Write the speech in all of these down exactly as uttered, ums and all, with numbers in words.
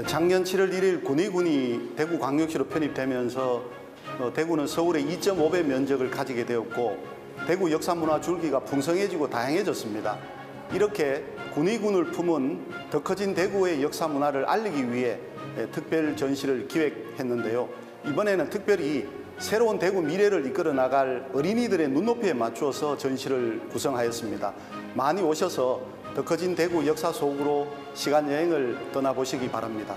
작년 칠월 일일 군위군이 대구광역시로 편입되면서 어, 대구는 서울의 이 점 오 배 면적을 가지게 되었고 대구 역사문화 줄기가 풍성해지고 다양해졌습니다. 이렇게 군위군을 품은 더 커진 대구의 역사문화를 알리기 위해 특별 전시를 기획했는데요. 이번에는 특별히 새로운 대구 미래를 이끌어 나갈 어린이들의 눈높이에 맞추어서 전시를 구성하였습니다. 많이 오셔서 더 커진 대구 역사 속으로 시간 여행을 떠나보시기 바랍니다.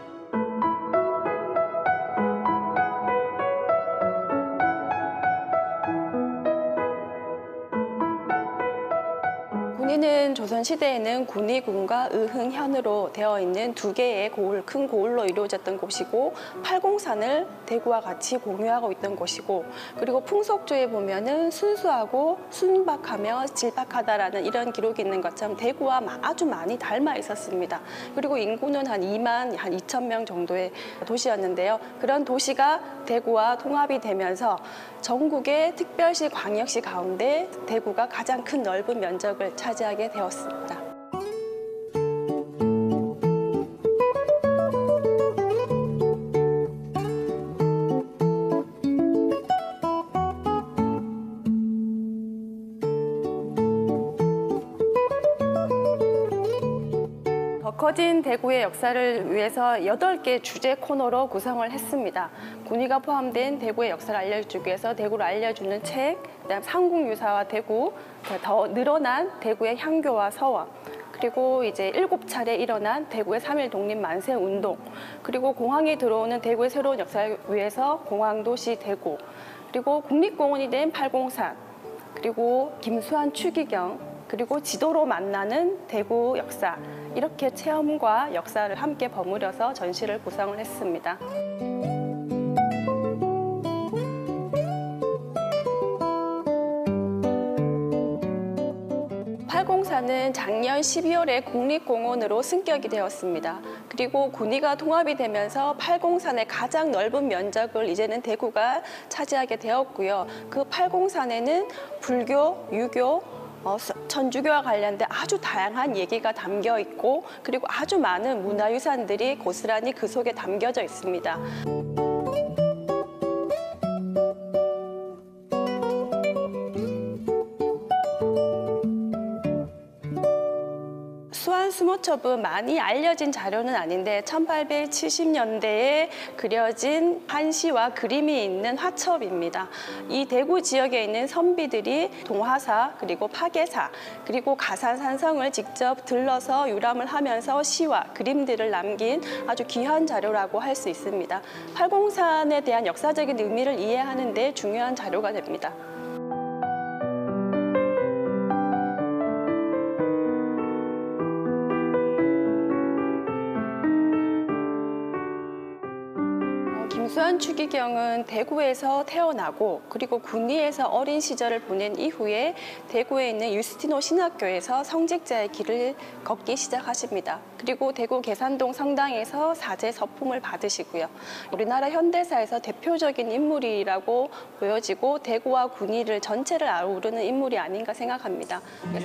군위는 조선시대에는 군위군과 의흥현으로 되어 있는 두 개의 고을, 큰 고을로 이루어졌던 곳이고 팔공산을 대구와 같이 공유하고 있던 곳이고 그리고 풍속주에 보면은 순수하고 순박하며 질박하다라는 이런 기록이 있는 것처럼 대구와 아주 많이 닮아 있었습니다. 그리고 인구는 한 이만 한 이천 명 정도의 도시였는데요. 그런 도시가 대구와 통합이 되면서 전국의 특별시, 광역시 가운데 대구가 가장 큰 넓은 면적을 차지하게 되었습니다. 더 커진 대구의 역사를 위해서 여덟 개 주제 코너로 구성을 했습니다. 군위가 포함된 대구의 역사를 알려주기 위해서 대구를 알려주는 책, 그다음 삼국유사와 대구, 더 늘어난 대구의 향교와 서원, 그리고 이제 일곱 차례 일어난 대구의 삼일 독립 만세 운동, 그리고 공항에 들어오는 대구의 새로운 역사를 위해서 공항도시 대구, 그리고 국립공원이 된 팔공산, 그리고 김수환 추기경, 그리고 지도로 만나는 대구 역사, 이렇게 체험과 역사를 함께 버무려서 전시를 구성을 했습니다. 팔공산은 작년 십이월에 국립공원으로 승격이 되었습니다. 그리고 군위가 통합이 되면서 팔공산의 가장 넓은 면적을 이제는 대구가 차지하게 되었고요. 그 팔공산에는 불교, 유교, 어, 천주교와 관련된 아주 다양한 얘기가 담겨 있고 그리고 아주 많은 문화유산들이 고스란히 그 속에 담겨져 있습니다. 수모첩은 많이 알려진 자료는 아닌데 천팔백칠십 년대에 그려진 한시와 그림이 있는 화첩입니다. 이 대구 지역에 있는 선비들이 동화사, 그리고 파괴사, 그리고 가산산성을 직접 들러서 유람을 하면서 시와 그림들을 남긴 아주 귀한 자료라고 할 수 있습니다. 팔공산에 대한 역사적인 의미를 이해하는 데 중요한 자료가 됩니다. 김수환 추기경은 대구에서 태어나고 그리고 군위에서 어린 시절을 보낸 이후에 대구에 있는 유스티노 신학교에서 성직자의 길을 걷기 시작하십니다. 그리고 대구 계산동 성당에서 사제 서품을 받으시고요. 우리나라 현대사에서 대표적인 인물이라고 보여지고 대구와 군위를 전체를 아우르는 인물이 아닌가 생각합니다. 그래서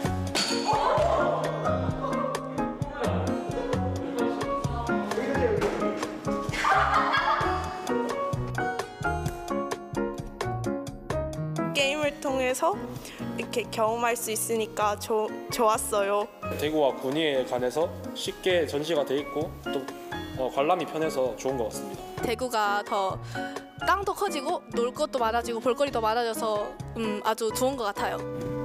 게임을 통해서 이렇게 경험할 수 있으니까 조, 좋았어요. 대구와 군위에 관해서 쉽게 전시가 돼 있고 또 어, 관람이 편해서 좋은 것 같습니다. 대구가 더 땅도 커지고 놀 것도 많아지고 볼거리도 많아져서 음, 아주 좋은 것 같아요.